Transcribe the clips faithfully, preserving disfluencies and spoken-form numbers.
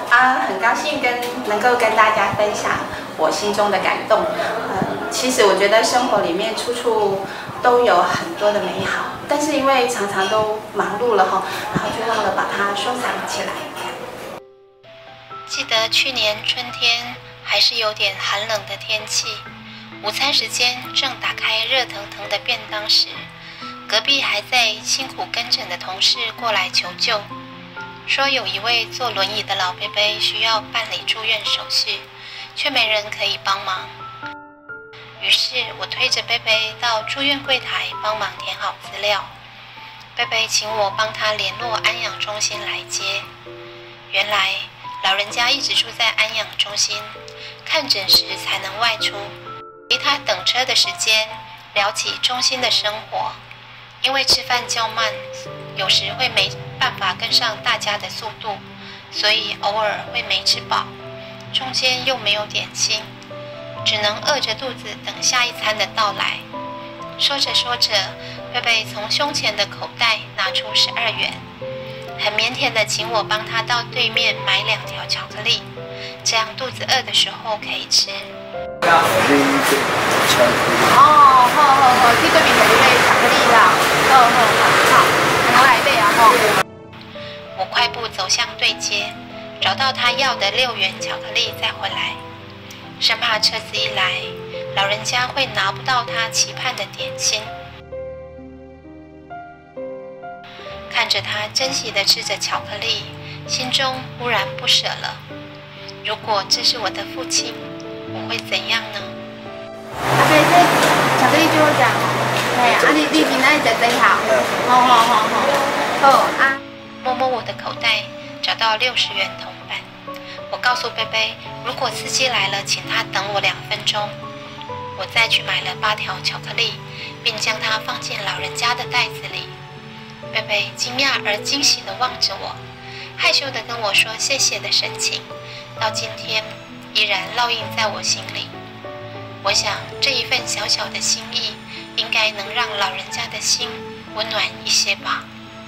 啊，很高兴跟能够跟大家分享我心中的感动。嗯，其实我觉得生活里面处处都有很多的美好，但是因为常常都忙碌了哈，然后就忘了把它收藏起来。 记得去年春天还是有点寒冷的天气，午餐时间正打开热腾腾的便当时，隔壁还在辛苦跟诊的同事过来求救，说有一位坐轮椅的老伯伯需要办理住院手续，却没人可以帮忙。于是我推着伯伯到住院柜台帮忙填好资料，伯伯请我帮他联络安养中心来接。原来老人家一直住在安养中心，看诊时才能外出，陪他等车的时间聊起中心的生活。因为吃饭较慢，有时会没办法跟上大家的速度，所以偶尔会没吃饱，中间又没有点心，只能饿着肚子等下一餐的到来。说着说着，贝贝从胸前的口袋拿出十二元，很腼腆的请我帮他到对面买两条巧克力，这样肚子饿的时候可以吃。 哦，好好好，去对面买一杯巧克力啦。好好好，好，我来买啊吼。 我快步走向对街，找到他要的六元巧克力再回来，生怕车子一来，老人家会拿不到他期盼的点心。看着他珍惜地吃着巧克力，心中忽然不舍了。如果这是我的父亲，我会怎样呢？ 阿伯，这巧克力最好食哦。嘿，啊你你今仔日食最好。好好好好。好啊。 摸摸我的口袋，找到六十元铜板。我告诉贝贝，如果司机来了，请他等我两分钟。我再去买了八条巧克力，并将它放进老人家的袋子里。贝贝惊讶而惊喜地望着我，害羞地跟我说谢谢的神情，到今天依然烙印在我心里。我想这一份小小的心意，应该能让老人家的心温暖一些吧。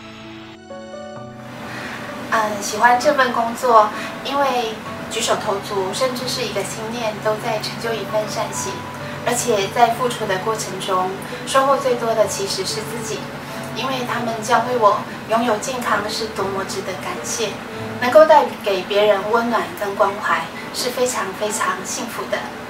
嗯，喜欢这份工作，因为举手投足，甚至是一个心念，都在成就一份善行。而且在付出的过程中，收获最多的其实是自己，因为他们教会我，拥有健康是多么值得感谢，能够带给别人温暖跟关怀，是非常非常幸福的。